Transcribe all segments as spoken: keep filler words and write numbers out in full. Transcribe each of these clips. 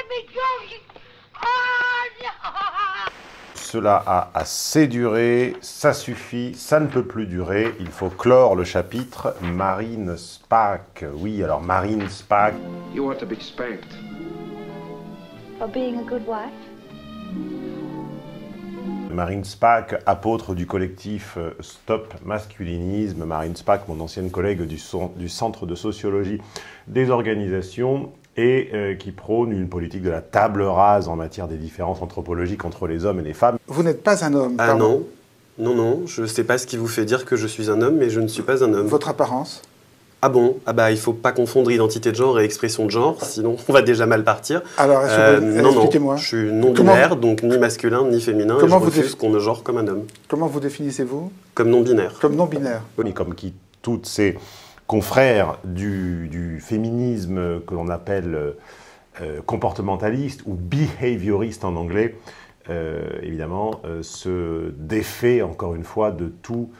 Cela a assez duré, ça suffit, ça ne peut plus durer, il faut clore le chapitre. Marine Spaak, oui, alors Marine Spaak. You want to be spanked. For being a good wife? Marine Spaak, apôtre du collectif Stop Masculinisme. Marine Spaak, mon ancienne collègue du, son, du Centre de sociologie des organisations, et euh, qui prône une politique de la table rase en matière des différences anthropologiques entre les hommes et les femmes. Vous n'êtes pas un homme, Ah pardon. non, non, non, je ne sais pas ce qui vous fait dire que je suis un homme, mais je ne suis pas un homme. Votre apparence? Ah bon? Ah bah il faut pas confondre identité de genre et expression de genre, sinon on va déjà mal partir. Alors, Euh, non, non, expliquez-moi. je suis non-binaire, Comment- donc ni masculin ni féminin, et je Comment vous refuse déf- qu'on me genre comme un homme. Comment vous définissez-vous? Comme non-binaire. Comme non-binaire. Et comme qui toutes ces confrères du, du féminisme que l'on appelle euh, comportementaliste ou behavioriste en anglais, euh, évidemment, euh, se défait encore une fois de tous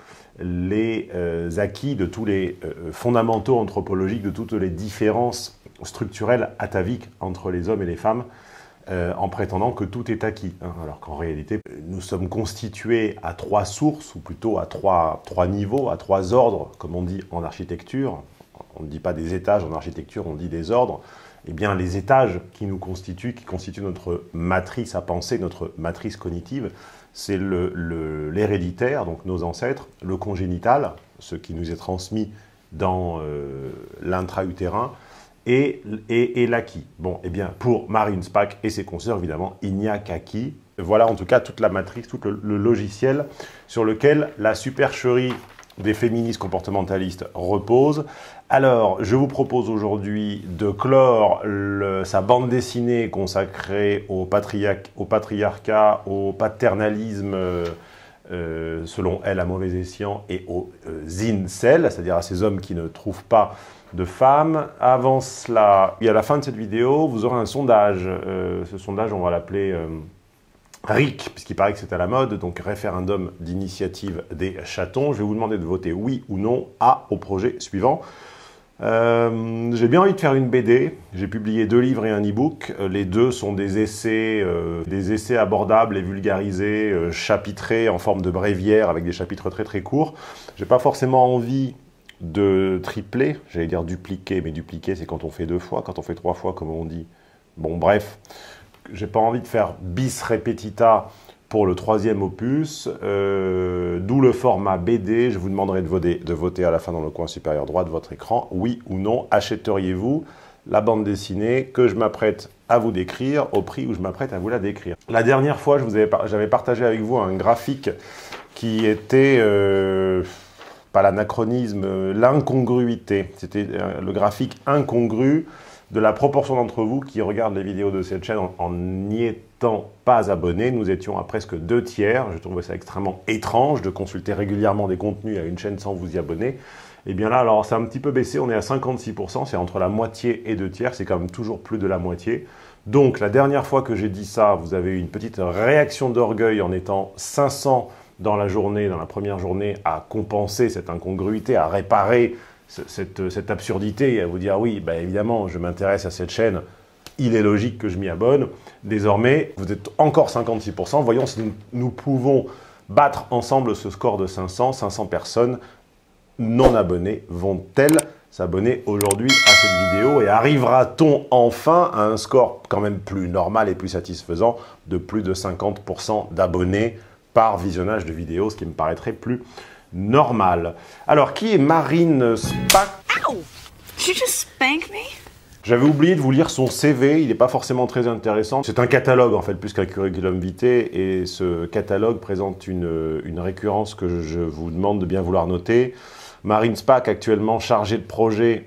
les euh, acquis, de tous les euh, fondamentaux anthropologiques, de toutes les différences structurelles ataviques entre les hommes et les femmes, euh, en prétendant que tout est acquis. Hein, alors qu'en réalité, nous sommes constitués à trois sources, ou plutôt à trois, trois niveaux, à trois ordres, comme on dit en architecture. On ne dit pas des étages en architecture, on dit des ordres. Eh bien, les étages qui nous constituent, qui constituent notre matrice à penser, notre matrice cognitive, c'est l'héréditaire, donc nos ancêtres, le congénital, ce qui nous est transmis dans euh, l'intra-utérin, et, et, et l'acquis. Bon, eh bien, pour Marine Spaak et ses consoeurs, évidemment, il n'y a qu'acquis. Voilà en tout cas toute la matrice, tout le, le logiciel sur lequel la supercherie des féministes comportementalistes repose. Alors, je vous propose aujourd'hui de clore le, sa bande dessinée consacrée au, patriarc, au patriarcat, au paternalisme, euh, euh, selon elle à mauvais escient, et aux euh, incels, c'est-à-dire à ces hommes qui ne trouvent pas de femmes. Avant cela, et à la fin de cette vidéo, vous aurez un sondage. Euh, ce sondage, on va l'appeler... Euh, R I C, puisqu'il paraît que c'est à la mode, donc référendum d'initiative des chatons. Je vais vous demander de voter oui ou non à au projet suivant. Euh, J'ai bien envie de faire une B D. J'ai publié deux livres et un e-book. Les deux sont des essais, euh, des essais abordables et vulgarisés, euh, chapitrés en forme de bréviaire avec des chapitres très très courts. J'ai pas forcément envie de tripler, j'allais dire dupliquer, mais dupliquer c'est quand on fait deux fois, quand on fait trois fois comme on dit. Bon bref. J'ai pas envie de faire bis repetita pour le troisième opus, euh, d'où le format B D. Je vous demanderai de voter, de voter à la fin dans le coin supérieur droit de votre écran, oui ou non. Achèteriez-vous la bande dessinée que je m'apprête à vous décrire au prix où je m'apprête à vous la décrire? La dernière fois, j'avais partagé avec vous un graphique qui était, euh, pas l'anachronisme, l'incongruité. C'était le graphique incongru de la proportion d'entre vous qui regardent les vidéos de cette chaîne en n'y étant pas abonnés. Nous étions à presque deux tiers. Je trouvais ça extrêmement étrange de consulter régulièrement des contenus à une chaîne sans vous y abonner. Et bien là, alors c'est un petit peu baissé, on est à cinquante-six pour cent, c'est entre la moitié et deux tiers, c'est quand même toujours plus de la moitié. Donc la dernière fois que j'ai dit ça, vous avez eu une petite réaction d'orgueil en étant cinq cents dans la journée, dans la première journée, à compenser cette incongruité, à réparer Cette, cette absurdité et à vous dire oui, bah évidemment, je m'intéresse à cette chaîne, il est logique que je m'y abonne. Désormais, vous êtes encore cinquante-six pour cent. Voyons si nous, nous pouvons battre ensemble ce score de cinq cents. cinq cents personnes non abonnées vont-elles s'abonner aujourd'hui à cette vidéo et arrivera-t-on enfin à un score quand même plus normal et plus satisfaisant de plus de cinquante pour cent d'abonnés par visionnage de vidéos, ce qui me paraîtrait plus normal. Alors, qui est Marine Spaak? Ow! Did you just spank me? J'avais oublié de vous lire son C V, il n'est pas forcément très intéressant. C'est un catalogue, en fait, plus qu'un curriculum vitae, et ce catalogue présente une, une récurrence que je vous demande de bien vouloir noter. Marine Spaak, actuellement chargée de projet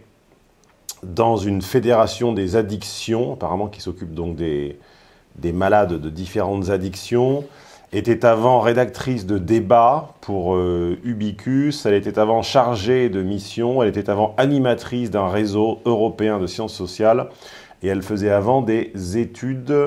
dans une fédération des addictions, apparemment qui s'occupe donc des, des malades de différentes addictions, était avant rédactrice de débat pour euh, Ubicus, elle était avant chargée de mission, elle était avant animatrice d'un réseau européen de sciences sociales, et elle faisait avant des études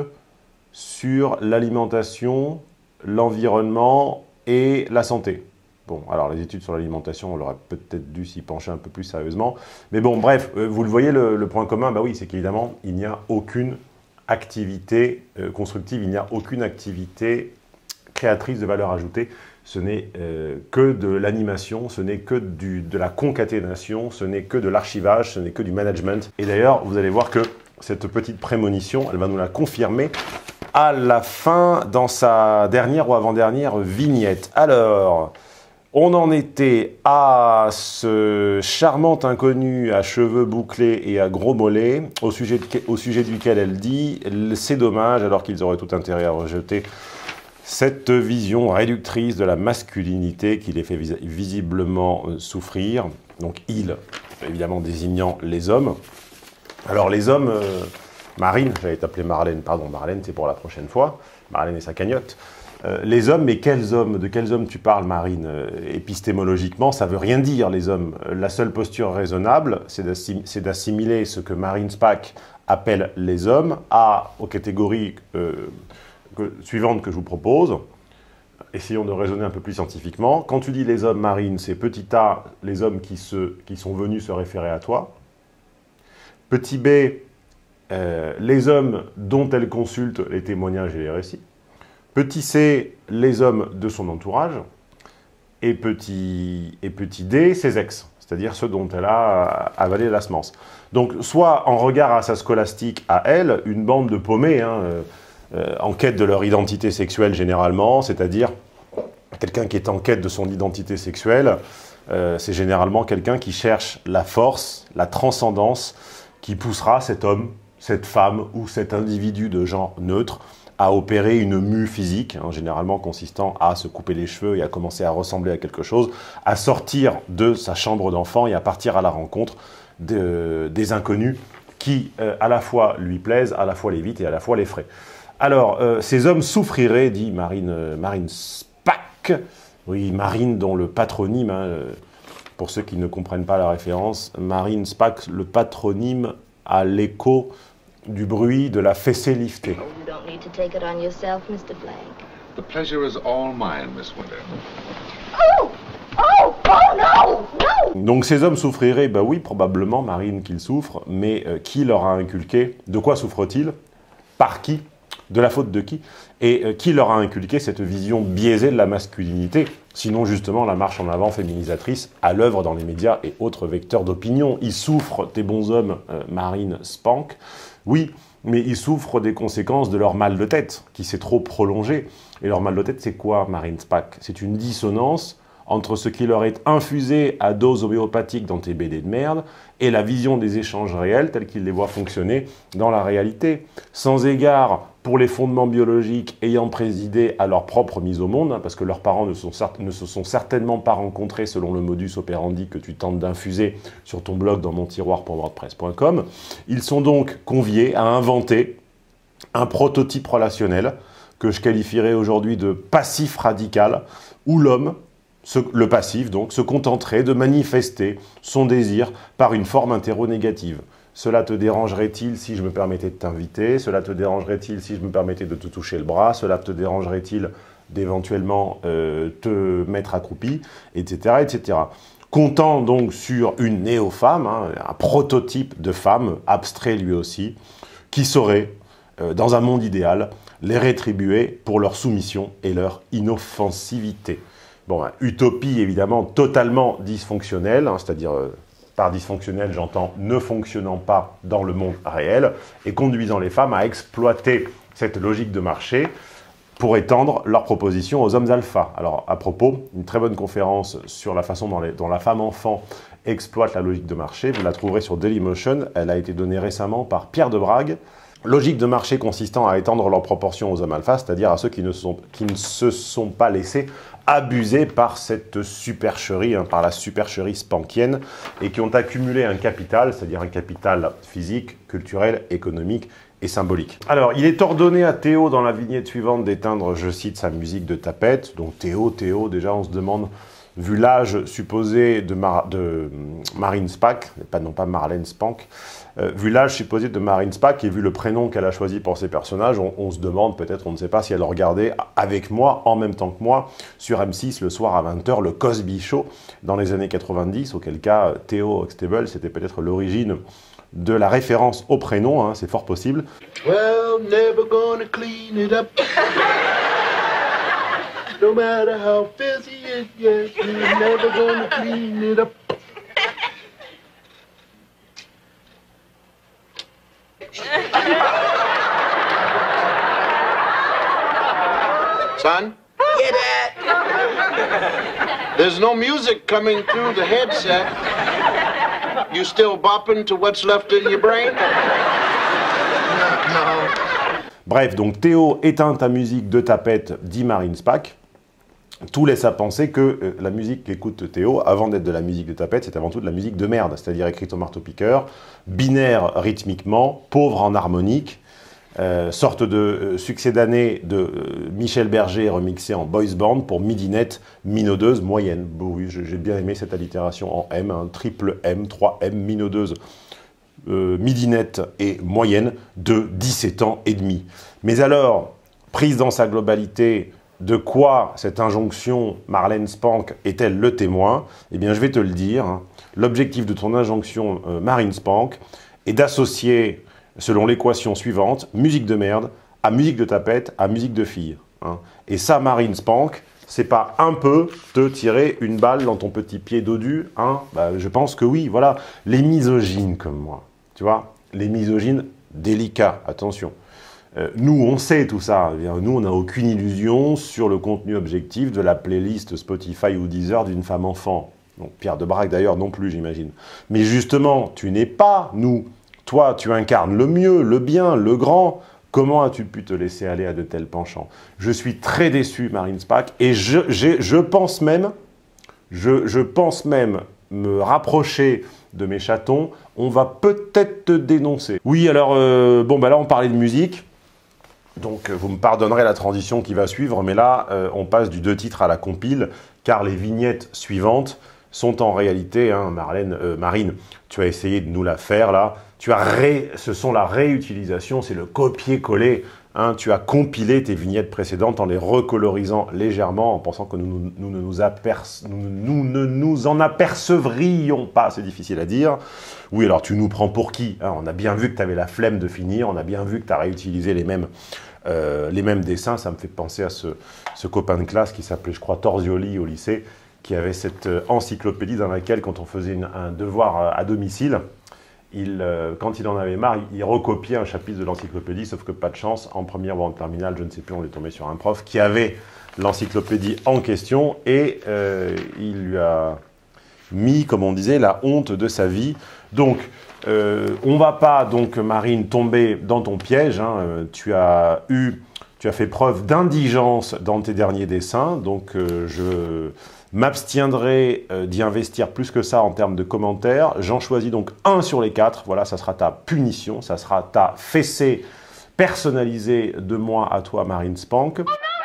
sur l'alimentation, l'environnement et la santé. Bon, alors les études sur l'alimentation, on aurait peut-être dû s'y pencher un peu plus sérieusement. Mais bon, bref, euh, vous le voyez, le, le point commun, bah oui, c'est qu'évidemment, il n'y a aucune activité euh, constructive, il n'y a aucune activité créatrice de valeur ajoutée. Ce n'est euh, que de l'animation, ce n'est que du, de la concaténation, ce n'est que de l'archivage, ce n'est que du management. Et d'ailleurs, vous allez voir que cette petite prémonition, elle va nous la confirmer à la fin, dans sa dernière ou avant-dernière vignette. Alors, on en était à ce charmant inconnu à cheveux bouclés et à gros mollets, au sujet, de, au sujet duquel elle dit « C'est dommage, alors qu'ils auraient tout intérêt à rejeter cette vision réductrice de la masculinité qui les fait vis visiblement souffrir. » Donc « il », évidemment désignant les hommes. Alors les hommes, euh, Marine, j'allais t'appeler Marlène, pardon, Marlène c'est pour la prochaine fois, Marlène et sa cagnotte. Euh, les hommes, mais quels hommes? De quels hommes tu parles, Marine? euh, Épistémologiquement, ça veut rien dire, les hommes. La seule posture raisonnable, c'est d'assimiler ce que Marine Spack appelle les hommes à, aux catégories euh, que, suivantes que je vous propose. Essayons de raisonner un peu plus scientifiquement. Quand tu dis les hommes, Marine, c'est petit a, les hommes qui, se, qui sont venus se référer à toi. Petit b, euh, les hommes dont elle consulte les témoignages et les récits. Petit c, les hommes de son entourage. Et petit, et petit d, ses ex, c'est-à-dire ceux dont elle a avalé la semence. Donc, soit en regard à sa scolastique à elle, une bande de paumés, hein, euh, euh, en quête de leur identité sexuelle généralement, c'est-à-dire quelqu'un qui est en quête de son identité sexuelle, euh, c'est généralement quelqu'un qui cherche la force, la transcendance, qui poussera cet homme, cette femme ou cet individu de genre neutre à opérer une mue physique, hein, généralement consistant à se couper les cheveux et à commencer à ressembler à quelque chose, à sortir de sa chambre d'enfant et à partir à la rencontre de, des inconnus qui, euh, à la fois lui plaisent, à la fois l'évitent et à la fois l'effraient. Alors, euh, ces hommes souffriraient, dit Marine, euh, Marine Spack, oui, Marine dont le patronyme, hein, euh, pour ceux qui ne comprennent pas la référence, Marine Spack, le patronyme à l'écho du bruit de la fessée liftée. You don't need to take it on yourself, Mister Blank. The pleasure is all mine, Miss Winter. Oh! Oh! Oh no! No! Donc ces hommes souffriraient, bah oui, probablement, Marine, qu'ils souffrent, mais euh, qui leur a inculqué? De quoi souffrent-ils? Par qui? De la faute de qui? Et euh, qui leur a inculqué cette vision biaisée de la masculinité? Sinon, justement, la marche en avant féminisatrice à l'œuvre dans les médias et autres vecteurs d'opinion. Ils souffrent, tes bons hommes, euh, Marine Spank. Oui, mais ils souffrent des conséquences de leur mal de tête, qui s'est trop prolongé. Et leur mal de tête, c'est quoi, Marine Spack? C'est une dissonance entre ce qui leur est infusé à dose homéopathique dans tes B D de merde et la vision des échanges réels tels qu'ils les voient fonctionner dans la réalité. Sans égard pour les fondements biologiques ayant présidé à leur propre mise au monde, hein, parce que leurs parents ne, sont ne se sont certainement pas rencontrés selon le modus operandi que tu tentes d'infuser sur ton blog dans mon tiroir pour wordpress point com. Ils sont donc conviés à inventer un prototype relationnel que je qualifierais aujourd'hui de passif radical, où l'homme, le passif donc, se contenterait de manifester son désir par une forme interro-négative. Cela te dérangerait-il si je me permettais de t'inviter? Cela te dérangerait-il si je me permettais de te toucher le bras? Cela te dérangerait-il d'éventuellement euh, te mettre accroupi? Etc. et cetera. Comptant donc sur une néo-femme, hein, un prototype de femme, abstrait lui aussi, qui saurait, euh, dans un monde idéal, les rétribuer pour leur soumission et leur inoffensivité. Bon, hein, utopie évidemment totalement dysfonctionnelle, hein, c'est-à-dire... Euh, par dysfonctionnel, j'entends ne fonctionnant pas dans le monde réel et conduisant les femmes à exploiter cette logique de marché pour étendre leurs propositions aux hommes alpha. Alors, à propos, une très bonne conférence sur la façon dont, les, dont la femme enfant exploite la logique de marché, vous la trouverez sur Dailymotion, elle a été donnée récemment par Pierre de Brague. Logique de marché consistant à étendre leurs proportions aux hommes alpha, c'est-à-dire à ceux qui ne, sont, qui ne se sont pas laissés abuser par cette supercherie, hein, par la supercherie spankienne, et qui ont accumulé un capital, c'est-à-dire un capital physique, culturel, économique et symbolique. Alors, il est ordonné à Théo, dans la vignette suivante, d'éteindre, je cite, sa musique de tapette. Donc Théo, Théo, déjà on se demande, vu l'âge supposé de, Mar de Marine Spack, pas, non pas Marlène Spank, euh, vu l'âge supposé de Marine Spack et vu le prénom qu'elle a choisi pour ses personnages, on, on se demande, peut-être, on ne sait pas si elle regardait avec moi, en même temps que moi, sur M six le soir à vingt heures, le Cosby Show dans les années quatre-vingt-dix, auquel cas Théo Huxtable, c'était peut-être l'origine de la référence au prénom, hein, c'est fort possible. Well, never gonna clean it up. No matter how busy it gets, we're never gonna clean it up. Son? Yeah, Dad. There's no music coming through the headset. You still bopping to what's left in your brain? No. Bref, donc Théo, éteins ta musique de tapette, dit Marine Spack. Tout laisse à penser que euh, la musique qu'écoute Théo, avant d'être de la musique de tapette, c'est avant tout de la musique de merde, c'est-à-dire écrite au marteau-piqueur, binaire rythmiquement, pauvre en harmonique, euh, sorte de euh, succédané de euh, Michel Berger remixé en boys band pour midinette, minaudeuse, moyenne. Bon, oui, j'ai bien aimé cette allitération en M, un triple M, trois M, minaudeuse, euh, midinette et moyenne de dix-sept ans et demi. Mais alors, prise dans sa globalité, de quoi cette injonction Marlène Spank est-elle le témoin? Eh bien, je vais te le dire. Hein. L'objectif de ton injonction euh, Marine Spank est d'associer, selon l'équation suivante, musique de merde à musique de tapette à musique de fille. Hein. Et ça, Marine Spank, c'est pas un peu te tirer une balle dans ton petit pied dodu, hein? Bah, je pense que oui, voilà. Les misogynes comme moi, tu vois, les misogynes délicats, attention. Euh, nous, on sait tout ça. Nous, on n'a aucune illusion sur le contenu objectif de la playlist Spotify ou Deezer d'une femme enfant. Donc, Pierre de Brague, d'ailleurs, non plus, j'imagine. Mais justement, tu n'es pas nous. Toi, tu incarnes le mieux, le bien, le grand. Comment as-tu pu te laisser aller à de tels penchants? Je suis très déçu, Marine Spack, et je, je pense même, je, je pense même me rapprocher de mes chatons. On va peut-être te dénoncer. Oui, alors, euh, bon, bah là, on parlait de musique. Donc, vous me pardonnerez la transition qui va suivre, mais là, euh, on passe du deux titres à la compile, car les vignettes suivantes sont en réalité, hein, Marlène, euh, Marine, tu as essayé de nous la faire, là, tu as ré... ce sont la réutilisation, c'est le copier-coller, hein, tu as compilé tes vignettes précédentes en les recolorisant légèrement, en pensant que nous, nous, nous, ne, nous aperce... nous, nous ne nous en apercevrions pas, c'est difficile à dire. Oui, alors tu nous prends pour qui, hein? On a bien vu que tu avais la flemme de finir, on a bien vu que tu as réutilisé les mêmes, euh, les mêmes dessins. Ça me fait penser à ce, ce copain de classe qui s'appelait, je crois, Torzioli au lycée, qui avait cette euh, encyclopédie dans laquelle, quand on faisait une, un devoir euh, à domicile, il, euh, quand il en avait marre, il, il recopiait un chapitre de l'encyclopédie, sauf que pas de chance, en première ou en terminale, je ne sais plus, on est tombé sur un prof qui avait l'encyclopédie en question et euh, il lui a mis, comme on disait, la honte de sa vie. Donc, euh, on ne va pas, donc, Marine, tomber dans ton piège. Hein. Euh, tu as eu, tu as fait preuve d'indigence dans tes derniers dessins. Donc, euh, je m'abstiendrai euh, d'y investir plus que ça en termes de commentaires. J'en choisis donc un sur les quatre. Voilà, ça sera ta punition. Ça sera ta fessée personnalisée de moi à toi, Marine Spank.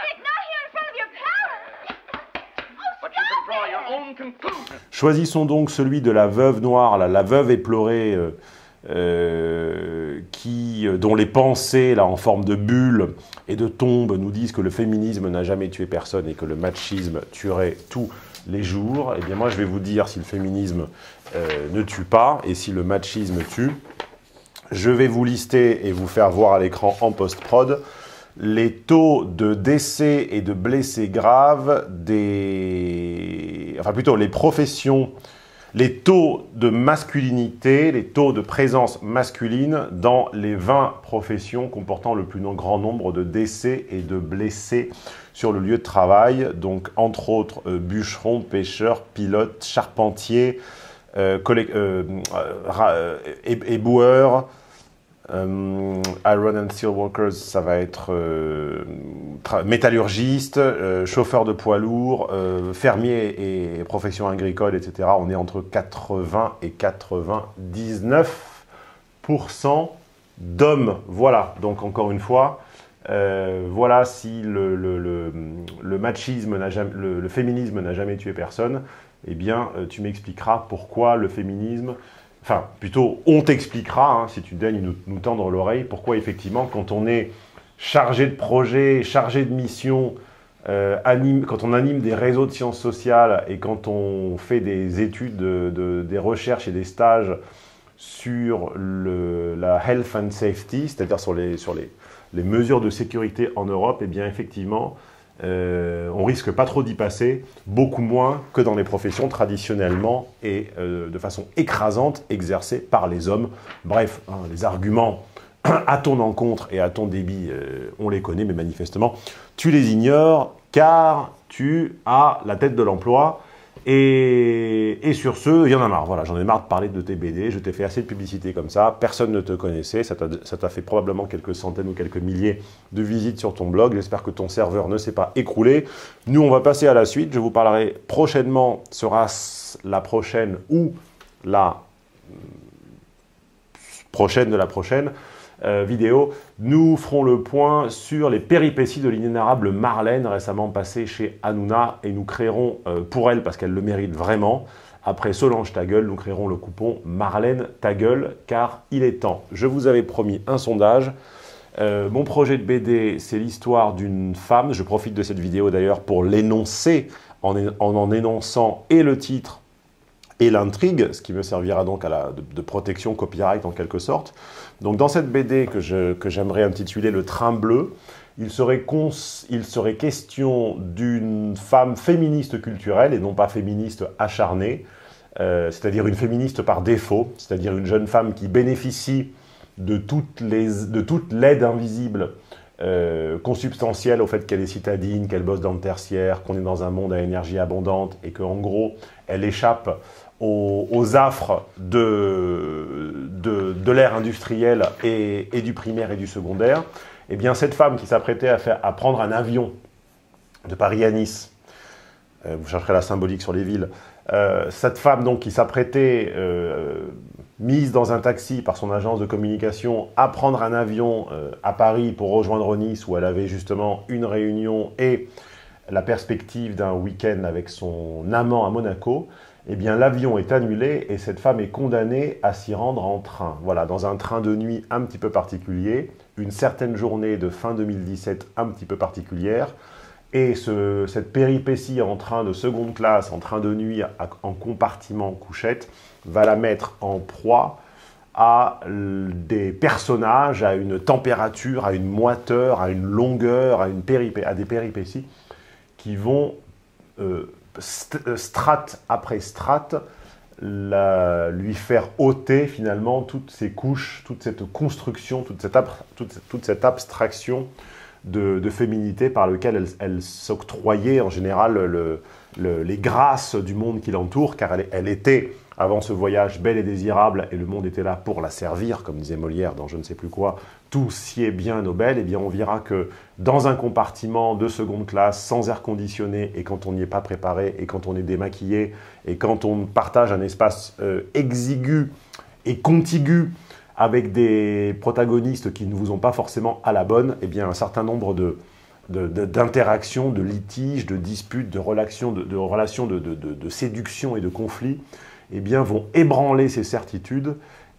Choisissons donc celui de la veuve noire, la, la veuve éplorée, euh, euh, qui, dont les pensées là, en forme de bulle et de tombe nous disent que le féminisme n'a jamais tué personne et que le machisme tuerait tous les jours. Eh bien moi je vais vous dire si le féminisme euh, ne tue pas et si le machisme tue. Je vais vous lister et vous faire voir à l'écran en post-prod les taux de décès et de blessés graves des... Enfin plutôt les professions, les taux de masculinité, les taux de présence masculine dans les vingt professions comportant le plus grand nombre de décès et de blessés sur le lieu de travail. Donc entre autres euh, bûcherons, pêcheurs, pilotes, charpentiers, euh, euh, euh, éboueurs, Euh, Iron and Steel Workers, ça va être euh, métallurgiste, euh, chauffeur de poids lourd, euh, fermier et profession agricole, et cetera. On est entre quatre-vingts et quatre-vingt-dix-neuf pour cent d'hommes. Voilà, donc encore une fois, euh, voilà si le, le, le, le machisme, n'a jamais, le, le féminisme n'a jamais tué personne, eh bien euh, tu m'expliqueras pourquoi le féminisme... Enfin, plutôt, on t'expliquera, hein, si tu daignes nous, nous tendre l'oreille, pourquoi effectivement, quand on est chargé de projets, chargé de missions, euh, anime, quand on anime des réseaux de sciences sociales et quand on fait des études, de, de, des recherches et des stages sur le, la health and safety, c'est-à-dire sur, les, sur les, les mesures de sécurité en Europe, eh bien effectivement, euh, on risque pas trop d'y passer, beaucoup moins que dans les professions traditionnellement et euh, de façon écrasante exercées par les hommes. Bref, hein, les arguments à ton encontre et à ton débit, euh, on les connaît, mais manifestement, tu les ignores car tu as la tête de l'emploi. Et, et sur ce, il y en a marre. Voilà, j'en ai marre de parler de tes B D. Je t'ai fait assez de publicité comme ça. Personne ne te connaissait. Ça t'a fait probablement quelques centaines ou quelques milliers de visites sur ton blog. J'espère que ton serveur ne s'est pas écroulé. Nous, on va passer à la suite. Je vous parlerai prochainement, sera la prochaine ou la prochaine de la prochaine euh, vidéo. Nous ferons le point sur les péripéties de l'inénarrable Marlène, récemment passée chez Hanouna, et nous créerons euh, pour elle, parce qu'elle le mérite vraiment, après Solange ta gueule, nous créerons le coupon Marlène ta gueule, car il est temps. Je vous avais promis un sondage. Euh, mon projet de B D, c'est l'histoire d'une femme. Je profite de cette vidéo d'ailleurs pour l'énoncer, en, en en énonçant et le titre et l'intrigue, ce qui me servira donc à la, de, de protection copyright en quelque sorte. Donc dans cette B D que je, que j'aimerais intituler Le Train Bleu, il serait, cons, il serait question d'une femme féministe culturelle et non pas féministe acharnée, euh, c'est-à-dire une féministe par défaut, c'est-à-dire une jeune femme qui bénéficie de toute l'aide invisible euh, consubstantielle au fait qu'elle est citadine, qu'elle bosse dans le tertiaire, qu'on est dans un monde à énergie abondante et qu'en gros, elle échappe aux, aux affres de, de, de l'ère industrielle et, et du primaire et du secondaire. Eh bien, cette femme qui s'apprêtait à, faire, à prendre un avion de Paris à Nice, euh, vous chercherez la symbolique sur les villes, euh, cette femme donc qui s'apprêtait, euh, mise dans un taxi par son agence de communication, à prendre un avion euh, à Paris pour rejoindre Nice, où elle avait justement une réunion et la perspective d'un week-end avec son amant à Monaco, eh bien l'avion est annulé et cette femme est condamnée à s'y rendre en train. Voilà, dans un train de nuit un petit peu particulier, une certaine journée de fin deux mille dix-sept un petit peu particulière, et ce, cette péripétie en train de seconde classe, en train de nuit, à, en compartiment couchette, va la mettre en proie à des personnages, à une température, à une moiteur, à une longueur, à, une péripé à des péripéties qui vont, euh, st strate après strate, la, lui faire ôter finalement toutes ces couches, toute cette construction, toute cette, toute, toute cette abstraction de, de féminité par lequel elle, elle s'octroyait en général le, le, les grâces du monde qui l'entoure, car elle, elle était, avant ce voyage, belle et désirable, et le monde était là pour la servir, comme disait Molière dans je ne sais plus quoi, tout sied bien aux belles. Eh bien on verra que dans un compartiment de seconde classe, sans air conditionné, et quand on n'y est pas préparé, et quand on est démaquillé, et quand on partage un espace euh, exigu et contigu avec des protagonistes qui ne vous ont pas forcément à la bonne, eh bien un certain nombre de d'interactions, de, de, de litiges, de disputes, de relations, de, de, relations de, de, de, de séduction et de conflits, eh bien, vont ébranler ces certitudes.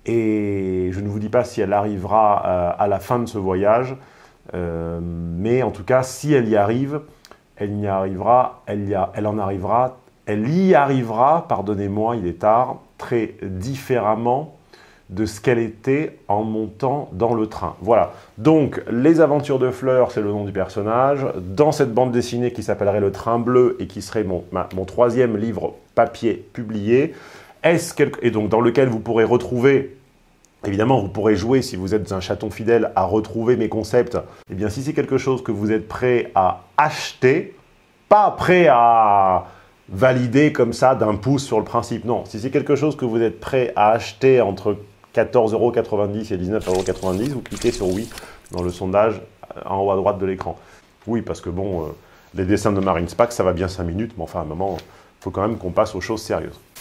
Et je ne vous dis pas si elle arrivera euh, à la fin de ce voyage, euh, mais en tout cas, si elle y arrive, elle y arrivera, elle, y a, elle en arrivera, elle y arrivera, pardonnez-moi, il est tard, très différemment de ce qu'elle était en montant dans le train. Voilà. Donc, Les Aventures de Fleur, c'est le nom du personnage. Dans cette bande dessinée qui s'appellerait Le Train Bleu et qui serait mon, ma, mon troisième livre papier publié, est-ce quelque... et donc dans lequel vous pourrez retrouver, évidemment, vous pourrez jouer, si vous êtes un chaton fidèle, à retrouver mes concepts. Eh bien, si c'est quelque chose que vous êtes prêt à acheter, pas prêt à valider comme ça d'un pouce sur le principe, non. Si c'est quelque chose que vous êtes prêt à acheter entre quatorze euros quatre-vingt-dix et dix-neuf euros quatre-vingt-dix, vous cliquez sur oui dans le sondage en haut à droite de l'écran. Oui, parce que bon, euh, les dessins de Marine Spack, ça va bien cinq minutes, mais enfin à un moment, il faut quand même qu'on passe aux choses sérieuses.